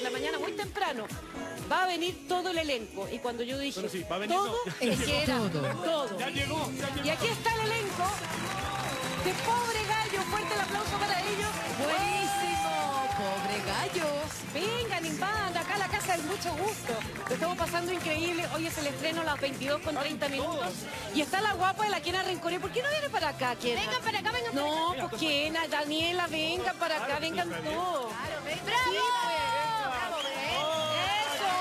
la mañana, muy temprano. Va a venir todo el elenco. Y cuando yo dije, Pero sí, va a venir todo, es que era todo. todo. Ya llegó. Y aquí está el elenco de Pobre Gallo. Fuerte el aplauso para ellos. Buenísimo, Pobre Gallo. Vengan, invadan acá a la casa de mucho gusto. Lo estamos pasando increíble. Hoy es el estreno a las 22:30 minutos. Y está la guapa de la Kena Rencoré. ¿Por qué no viene para acá, Kena? Vengan para acá, vengan para acá. No, pues Kena, Daniela, vengan para acá, vengan todos. ¡Bravo! Sí, pues. ¡Bravo! ¡Eso!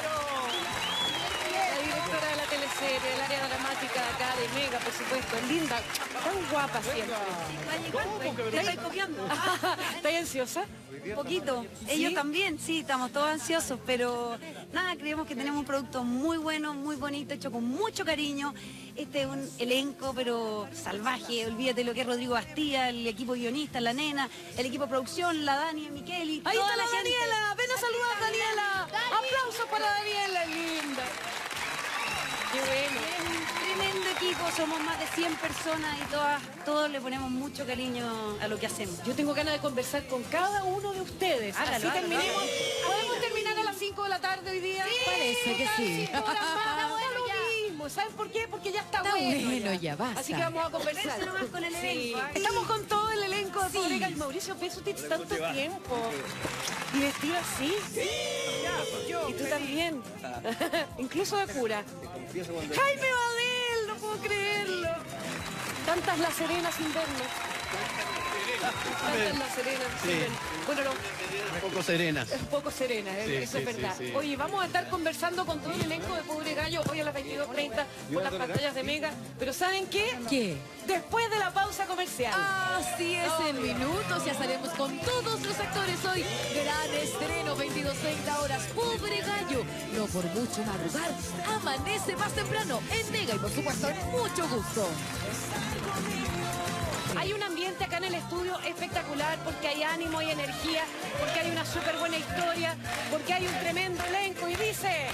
La directora de la teleserie, del área dramática de acá, de Mega, por supuesto. Es linda, tan guapa siempre. ¿Te estoy copiando? ¿Estás ansiosa? Un poquito. Ellos también, sí, estamos todos ansiosos, pero nada, creemos que tenemos un producto muy bueno, muy bonito, hecho con mucho cariño. Este es un elenco, pero salvaje. Olvídate lo que es Rodrigo Bastía, el equipo guionista, la nena, el equipo de producción, la Dani, Miqueli. Ahí toda está la gente. Daniela. Ven a saludar, Daniela. Aplausos para Daniela, linda. Qué bueno. Es un tremendo equipo, somos más de 100 personas y todos le ponemos mucho cariño a lo que hacemos. Yo tengo ganas de conversar con cada uno de ustedes. Hágalo, Así hágalo. terminemos. ¿Podemos terminar a las 5 de la tarde hoy día? Parece que sí. 5 horas más, da lo mismo. ¿Saben por qué? Porque ya está, Está bueno ya, basta. Así que vamos a conversar. Converse nomás con el elenco, ¿eh? Estamos con todo el elenco de Pobre Gallo. Mauricio Peso, tienes tanto tiempo. Y vestido así. Y tú también. Incluso de cura. Jaime Badel, no puedo creerlo. Tantas La Serena sin verlo. Tantas La Serena sin verlo. Bueno, no, Un poco serena. es un poco serena, Sí, eso sí, es verdad. sí, sí. Oye, vamos a estar conversando con todo el elenco de Pobre Gallo hoy a las 22:30 por las pantallas de Mega. Pero ¿saben qué? ¿Qué? Después de la pausa comercial. Así es, en minutos ya estaremos con todos los actores hoy. Gran estreno, 22:30 horas. Pobre Gallo. No por mucho madrugar, amanece más temprano en Mega y por supuesto en mucho gusto. Hay un ambiente acá en el estudio espectacular porque hay ánimo, hay energía, porque hay una súper buena historia, porque hay un tremendo elenco y dice...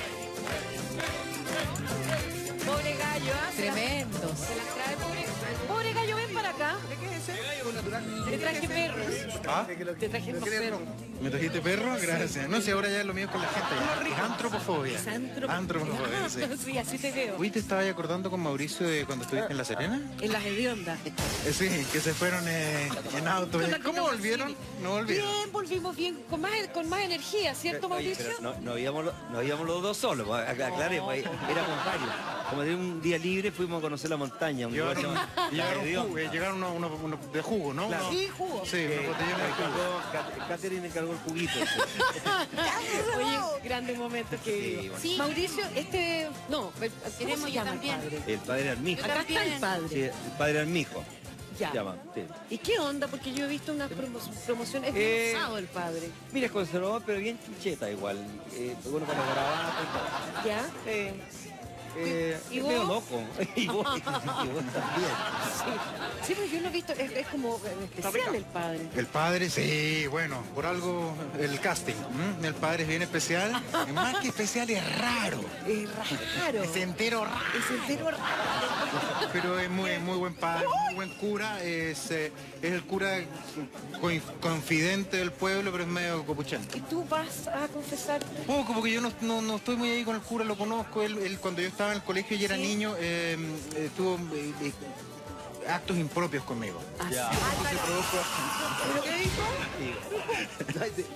Pobre Gallo, ¿ah? Tremendos. Se las trae Pobre Gallo, ven para acá. Te traje perros. ¿Ah? Te traje dos perros. ¿Me trajiste perro? Gracias. No sé, ahora ya es lo mío con la gente. Ya. Es antropofobia. Es antropofobia. Antropofobia, sí. Sí, así te veo. Hoy te estaba acordando con Mauricio de cuando estuviste en La Serena. En las hediondas. Sí, que se fueron en auto. ¿Cómo volvieron? No volvieron. Bien, volvimos bien, con más energía, ¿cierto, Oye, Mauricio? pero no íbamos los dos solos, pues, aclaremos, éramos varios. Como de un día libre fuimos a conocer la montaña. Un lugar Llegaron, llamado La Hedionda. llegaron unos de jugo, ¿no? Claro. Sí, jugo. Sí, unos botellones de jugo. Catherine encargó el juguito. Oye, grandes momentos que vivimos. Sí. Mauricio, no, Queremos queremos yo ya también. El padre Armijo. Acá está el padre. Sí, el padre Armijo. Ya. Se llama. Sí. ¿Y qué onda? Porque yo he visto unas promociones. Es bien osado el padre. Mira, es conservador, pero bien chincheta igual. Bueno para grabar y todo. ¿Ya? ¿Y es vos? medio loco. y vos también. Sí, pero yo lo he visto, es como especial el padre. El padre, sí, bueno, por algo el casting. El padre es bien especial. Y más que especial, es raro. Es raro. Es entero raro. Es entero raro. Pero es muy buen padre, muy buen cura. Es el cura confidente del pueblo, pero es medio copuchento. ¿Y tú vas a confesar? Poco, porque yo no estoy muy ahí con el cura, lo conozco. Él cuando yo estaba en el colegio y era Sí. niño, tuvo actos impropios conmigo. Ya. Se produjo... ¿Pero qué dijo?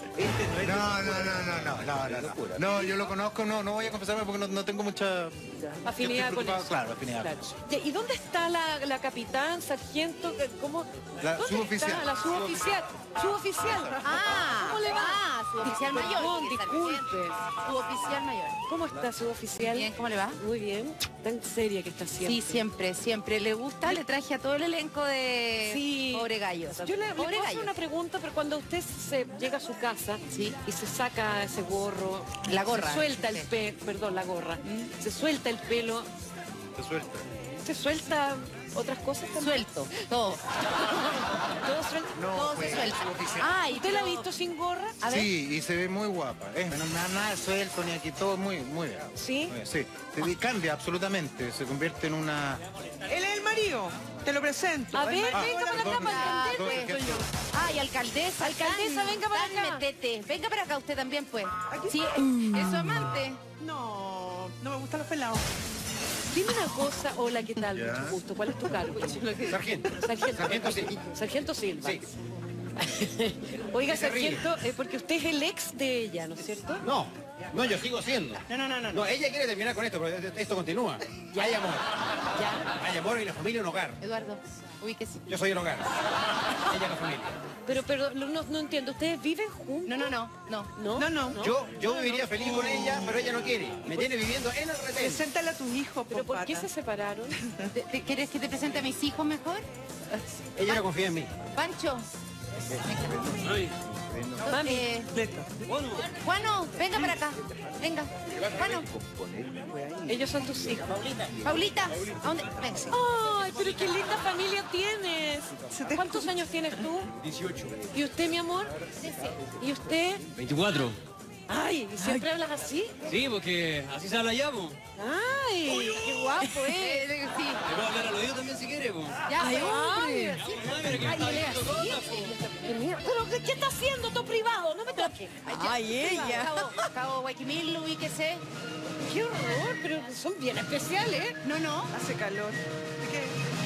No. No, yo lo conozco, no voy a confesarme porque no tengo mucha Afinidad yo estoy con preocupado, eso. claro, afinidad Claro. con eso. Ya, ¿y dónde está la capitán, sargento? ¿Cómo? La ¿Dónde suboficial. está? La suboficial. Suboficial. ¿Cómo le va? Suboficial mayor. Perdón, tiene que estar disculpe. bien. Suboficial mayor. ¿Cómo está suboficial? Bien, ¿cómo le va? Muy bien. Tan seria que está siempre. Sí, siempre. ¿Le gusta? Le traje a todo el elenco de Sí. Pobre Gallo. Yo le Pobre puedo hacer Gallo. una pregunta, pero cuando usted llega a su casa Sí. y se saca ese gorro, La gorra. se suelta el Sí. pelo, perdón, la gorra, se suelta el pelo, Te suelta. se suelta otras cosas también. Suelto, todo. Todo suelta. Todo se suelta. Ah, ¿y usted la ha visto sin gorra? A ver. Sí, y se ve muy guapa. No me da nada de suelto ni aquí, todo muy bien. ¿Sí? Sí, cambia absolutamente, se convierte en una... ¡Él es el marido! lío. Te lo presento. A ver, venga para acá para entender. Ay, alcaldesa. Alcaldesa, venga para acá. Metete. Venga para acá usted también, pues. Aquí Sí, es su amante. No, no me gustan los pelados. Dime una cosa. Hola, ¿qué tal? Ya. Mucho gusto. ¿Cuál es tu cargo? Sargento. Sargento Silva. Sargento Silva. Sí. Oiga, Se ríe. sargento, porque usted es el ex de ella, ¿no es cierto? No, no, yo sigo siendo. No. No, ella quiere terminar con esto, pero esto continúa. Hay amor. Ya. Hay amor y la familia un hogar. Eduardo, ubíquese. Yo soy el hogar. Ella es la familia. Pero no entiendo. ¿Ustedes viven juntos? No. ¿No? Yo viviría feliz con ella, pero ella no quiere. Me tiene viviendo en el retén. Preséntale a tu hijo, ¿Pero por qué pata. se separaron? ¿Quieres que te presente a mis hijos mejor? Ella no confía en mí. Pancho. Mami. Juano, venga para acá. Venga. Juano. Ellos son tus hijos. Paulita. ¿A dónde? Venga. Ay, pero qué linda familia tienes. ¿Cuántos años tienes tú? 18. ¿Y usted, mi amor? ¿Y usted? 24. Ay, ¿y siempre hablas así? Sí, porque así se habla ya, po. Ay, qué guapo, ¿eh? Sí. Te puedo hablar al oído también si quieres, po. Ya, Ay, pues. hombre. Pero que Ay, él es así. Pero ¿qué está haciendo? Todo privado, no me toques. Ay, ella. Cabo Guaquimil, ubíquese. Qué horror, pero son bien especiales. No. Hace calor. ¿Qué?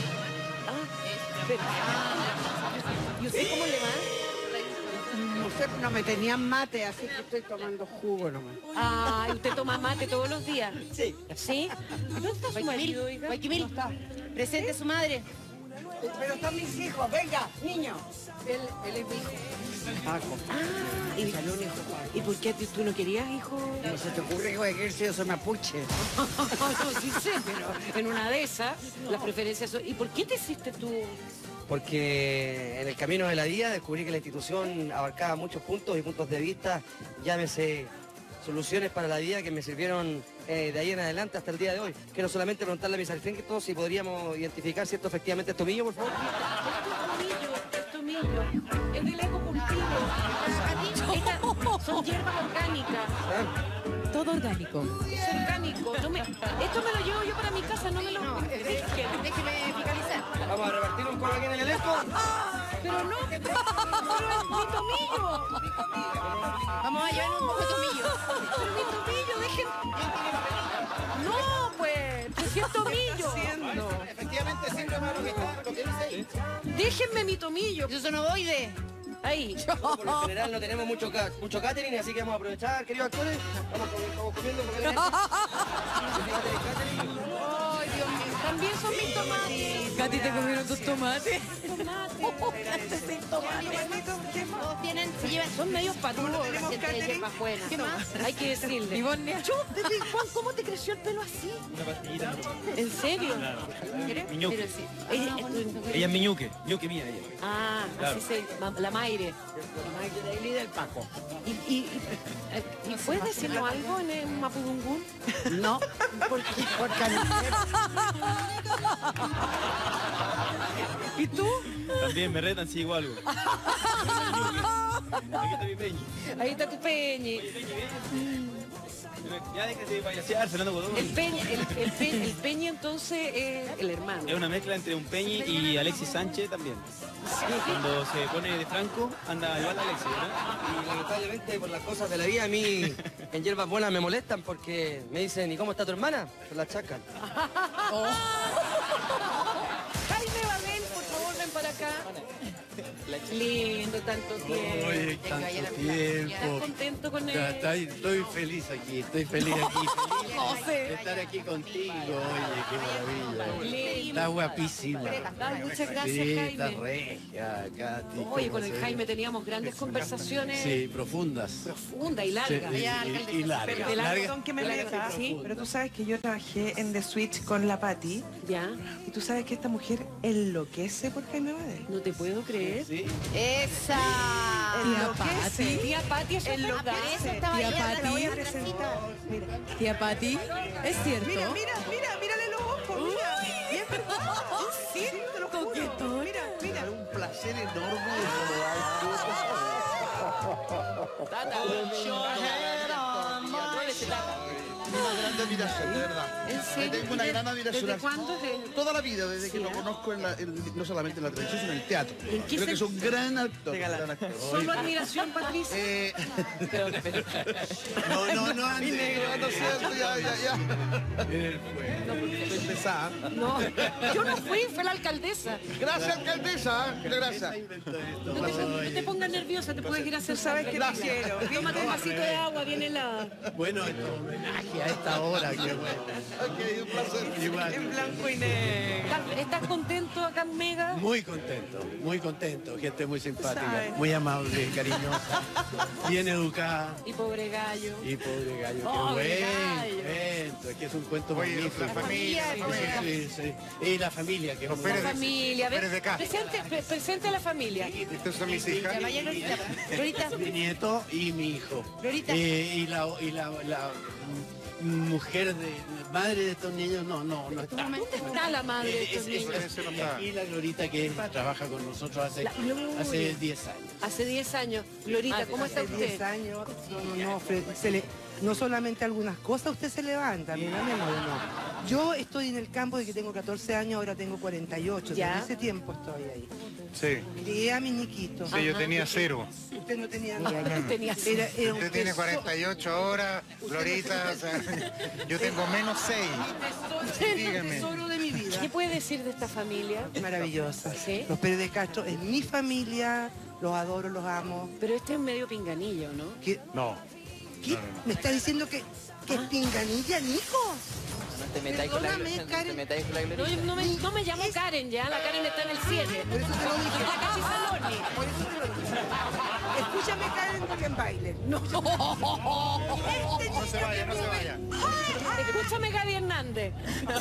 ¿Y usted cómo le va? No sé, no me tenían mate, así que estoy tomando jugo nomás. Ay, ¿usted toma mate todos los días? Sí. ¿Sí? ¿Dónde está su marido, oiga? Guaquimil, presente a su madre. Pero están mis hijos, venga, niño. Él es mi hijo. Paco. ¿Y por qué tú no querías, hijo? No se te ocurre, hijo, que yo soy mapuche. No, sí sé, pero en una de esas, las preferencias son... ¿Y por qué te hiciste tú? Porque en el camino de la vida descubrí que la institución abarcaba muchos puntos y puntos de vista, llámese soluciones para la vida que me sirvieron de ahí en adelante hasta el día de hoy. Quiero solamente preguntarle a mis sargentos si podríamos identificar si esto efectivamente es tomillo, por favor. Es tomillo. Es del eco cultivo. Son hierbas orgánicas. Todo orgánico. Es orgánico. Esto me lo llevo yo para mi casa, no me lo... Déjeme fiscalizar. Vamos a repartir un poco aquí en el elenco. Pero no, pero es mi tomillo. Vamos a llevar un poco de tomillo. Pero mi tomillo, No, pues si es tomillo. Efectivamente, siempre más lo que dice ahí. Déjenme mi tomillo. Yo soy ovoide. Ahí. Por lo general no tenemos mucho catering, así que vamos a aprovechar, queridos actores. Vamos comiendo porque Ay, Dios mío. También son mis tomates. Katy, ¿te comieron tus tomates? Todos se llevan, son medios patudos la gente de hierbas buenas. ¿Qué más? Hay que decirle. Juan, ¿cómo te creció el pelo así? Una pastillita. ¿En serio? Miñuque. Pero sí. Ella es Miñuque. Miñuque mía, ella. Ah, Claro. así se la Maire. Y del Paco. ¿Y puedes decirnos algo en el Mapudungún? No, porque ¿Y tú? También me retan si digo algo. Aquí está mi peñi. Ahí está tu Peñi. Ya déjate de payasear, Fernando Godón. El Peñi entonces es el hermano. Es una mezcla entre un Peñi y Alexis Sánchez también. Cuando se pone de franco, anda igual a Alexis, ¿verdad? Y lamentablemente por las cosas de la vida a mí en hierbas buenas me molestan porque me dicen, ¿y cómo está tu hermana? Se la achacan. Jaime Badel, por favor, ven para acá. Lindo, tanto tiempo. Oye, tanto ¿Estás tiempo. contento con Ya, él? estoy feliz aquí, feliz de José. estar aquí contigo, oye, qué maravilla. Lindo. Está guapísima. Ay, muchas gracias, Sí, está Jaime. regia, Katy. Oye, ¿cómo con el se Jaime ve? teníamos grandes conversaciones Sí, profundas. profundas y Sí, largas. y largas. Perdón que me meta, sí. pero tú sabes que yo trabajé en The Switch con la Patti Ya, y tú sabes que esta mujer enloquece por Jaime Badel. no te puedo creer. Sí. Esa. Enloquece. Tía Pati, eso es verdad. Por eso estaba Tía ahí atrás, Pati. la voy a presentar. Mira, Tía Pati, ¿es cierto? mírale los ojos, mira. Y es verdad. Sí, te lo juro. Mira. Un placer enorme de Tata. Tata. Una gran admiración, de verdad. ¿En serio? Le tengo una gran admiración. ¿Desde cuándo es él? Toda la vida, desde que lo conozco no solamente en la televisión, sino en el teatro. ¿En qué Creo que es un sentido? gran actor. Gran actor. Solo admiración, Patricia. No, Andy, no es cierto, ya. Estoy pesada. No, yo no fui, fue la alcaldesa. Gracias, alcaldesa. Muchas gracias. No te pongas nerviosa, te puedes ir a hacer. Sabes que te quiero. Tómate un vasito de agua, viene helada. Bueno, esto es un homenaje a esta hora. Qué bueno. Ok, un placer. Igual. En blanco y negro. ¿Estás contento acá en Mega? Muy contento. Gente muy simpática, ¿Sabes? muy amable, cariñosa, bien educada. Y pobre gallo. Y pobre gallo, qué Pobre buen gallo. cuento, es que es un cuento Oye, magnífico. la familia, Sí. Y la familia, que es un La familia, a ver, Pérez de Castro. presente a la familia. Estas son mis hijas. Glorita, mi nieto y mi hijo. Glorita. Y la mujer madre de estos niños no está. ¿dónde está la madre de estos niños? Y la Glorita que trabaja con nosotros hace 10 años. Hace 10 años. Glorita, ¿cómo está Hace usted? 10 años. No solamente algunas cosas usted se levanta, mira, mi amor, no. Yo estoy en el campo de que tengo 14 años, ahora tengo 48. Ya. Desde ese tiempo estoy ahí. Sí. Crié a mi niquito. Sí, yo tenía 0. Usted no tenía nada. Tenía Era un Usted tiene tesoro. 48 horas, Glorita, o sea, yo tengo menos 6. Dígame. Tesoro de mi vida. ¿Qué puede decir de esta familia? Maravillosa. ¿Sí? Los Pérez de Castro es mi familia, los adoro, los amo. Pero este es medio pinganillo, ¿no? ¿Qué? No. ¿Qué? ¿Me está diciendo que es pinganilla, Nico? Te metáis con la Perdóname, Glorita. Karen. Te metáis con la No, Glorita. no me llamo Karen ya, la Karen está en el 7. Por eso te lo dije. Está casi Saloni. Por eso te lo dije. Escúchame, Karen, que en baile. No. No se vaya, no se vaya. Escúchame, Gaby Hernández.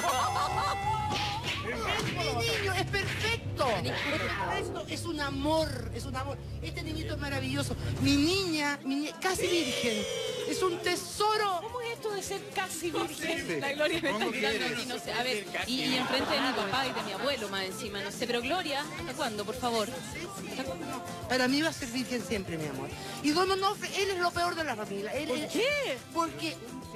Mi niño es perfecto. Esto es un amor, es un amor. Este niñito es maravilloso. Mi niña casi virgen. Es un tesoro. ¿Cómo es esto de ser casi virgen? La Gloria me está ¿Cómo mirando quieres? aquí, no sé. A ver, y enfrente de mi papá y de mi abuelo más encima, no sé. Pero Gloria, ¿hasta cuándo, por favor? Para mí va a ser virgen siempre, mi amor. Y Don Onofre, él es lo peor de la familia. ¿Por qué? Porque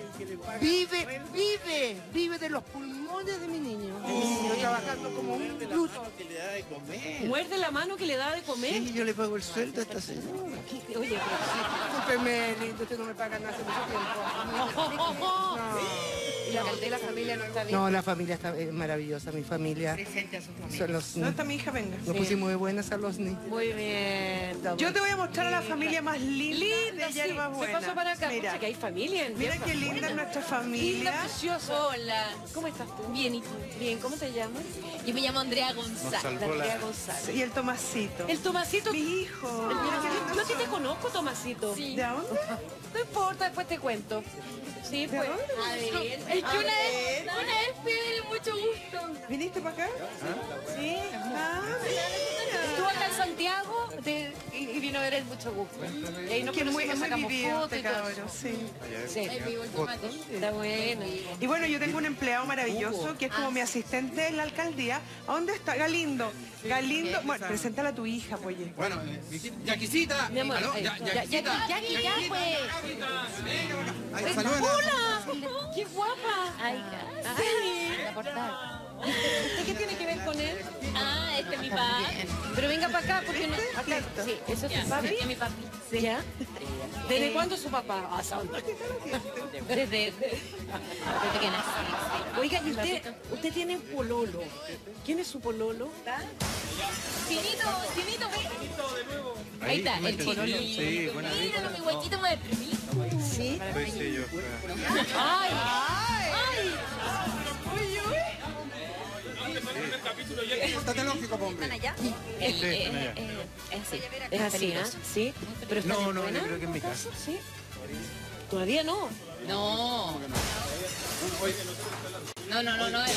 vive de los pulmones de mi niño. Estoy trabajando como un bruto. Que le da de comer. Muerde la mano que le da de comer. Sí, yo le pago el sueldo a esta señora. Oye, Discúlpeme, lindo, usted no me paga nada hace mucho tiempo. pero... ¿Y la familia no está bien? No, la familia está maravillosa, mi familia. Son los, ¿Dónde está mi hija? Venga. nos pusimos muy buenas a los niños. Muy bien. Yo te voy a mostrar a la familia más linda Linda, de sí. Yerba Se Buena. pasó para acá. Mira, Pucha, que hay familia en mira Yerba qué linda Buena. es nuestra Linda, familia. precioso. Hola. ¿Cómo estás tú? Bien, ¿y tú? Bien, ¿cómo te llamas? Yo me llamo Andrea González. Andrea González. Y el Tomasito. El Tomasito. Mi hijo. Yo sí te conozco, Tomasito. Sí. ¿De dónde? No importa, después te cuento. Sí, pues. A ver, es que una vez fui a ver, mucho gusto. ¿Viniste para acá? Sí. Ah, Estuvo acá en Santiago y vino a ver el mucho gusto. Y ahí nos que es muy conocimos, sacamos vivido fotos este y todo. cabrón, sí. Sí, Ahí vivo el tomate. está bueno. Y bueno, yo tengo un empleado maravilloso que es como mi asistente en la alcaldía. ¿A dónde está? Galindo. Galindo. Bueno, preséntala a tu hija, pues. Bueno, Yaquisita. Mi amor, ¿Aló? ahí. Yaquisita. Ya, pues. Ay, salúdala. ¡Hola! ¡Qué guapa! Ay, Ay. la portada. ¿Usted qué tiene que ver con él? Ah, este es mi papá. Pero venga para acá, porque no... Acá, sí, ¿eso es tu papi? Este es mi papi. ¿Ya? ¿Desde cuándo es su papá? Ah, santo. Desde que nací. Oiga, y usted tiene un pololo. ¿Quién es su pololo? Chinito, ve. Ahí está, el pololo. chino. Sí, buena vida. Míralo, mi guachito más deprimido. Sí. Pues sí, yo. ¡Ay! ¡Ay! Estate lógico, hombre. ¿Están allá? Es así. Es así, ¿ah? ¿Sí? ¿Pero estás No, no, buena? yo creo que en mi casa. ¿Sí? Todavía no. No. No, nada.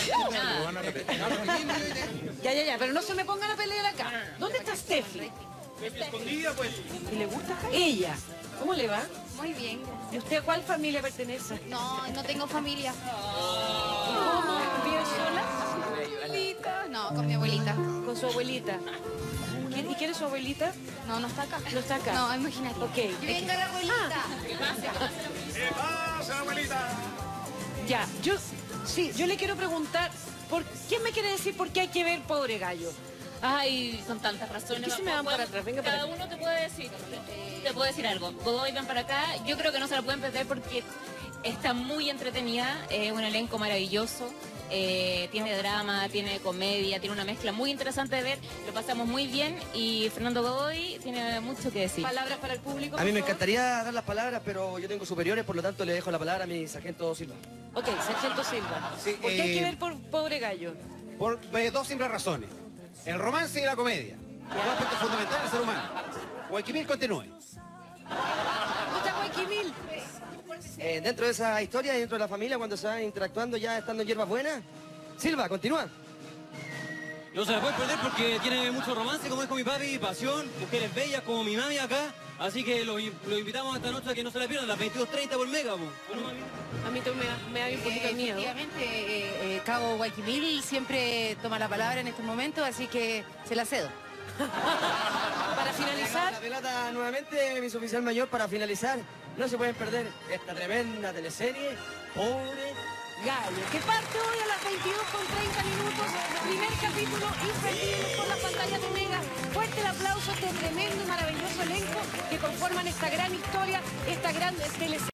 Ya, pero no se me pongan a pelear acá. ¿Dónde está Steffi? Escondida, pues. ¿Y le gusta ella? ¿Cómo le va? Muy bien. ¿Y usted a cuál familia pertenece? No tengo familia. ¿Cómo? ¿Vive sola? No, con mi abuelita. Con su abuelita. ¿Y quién es su abuelita? No está acá. No está acá. No, imagínate. Ok. Venga la abuelita. ¿Qué pasa, abuelita? Ya, yo le quiero preguntar, ¿qué me quiere decir por qué hay que ver Pobre Gallo? Ay, son tantas razones. ¿Por qué se me van para atrás? Venga para Cada acá. uno te puede decir algo. Godoy, ven para acá. Yo creo que no se la pueden perder porque está muy entretenida. Un elenco maravilloso. Tiene drama, tiene comedia, tiene una mezcla muy interesante de ver. Lo pasamos muy bien y Fernando Godoy tiene mucho que decir. Palabras para el público. A mí me por favor. encantaría dar las palabras, pero yo tengo superiores, por lo tanto le dejo la palabra a mi sargento Silva. Ok, Sargento Silva. Sí, ¿Por qué hay que ver por Pobre Gallo? Por dos simples razones. El romance y la comedia. Dos aspectos fundamentales del ser humano. Guayaquil continúe. ¿Gusta Guayaquil? Dentro de esa historia y dentro de la familia, cuando se van interactuando ya estando en hierbas buenas. Silva, continúa. No se la pueden perder porque tiene mucho romance, como dijo mi papi, pasión, mujeres bellas como mi mami acá. Así que lo invitamos esta noche a que no se la pierdan, las 22:30 por Mega. Po. Bueno, mami. A mí me da un poquito de miedo. Efectivamente, Cabo Guayaquil siempre toma la palabra en estos momentos, así que se la cedo. Para finalizar... La pelota nuevamente, mi suboficial mayor, para finalizar. No se pueden perder esta tremenda teleserie, Pobre Gallo, que parte hoy a las 22:30 minutos. Primer capítulo imperdible por la pantalla de Mega. Fuerte el aplauso a este tremendo y maravilloso elenco que conforman esta gran historia, esta gran teleserie.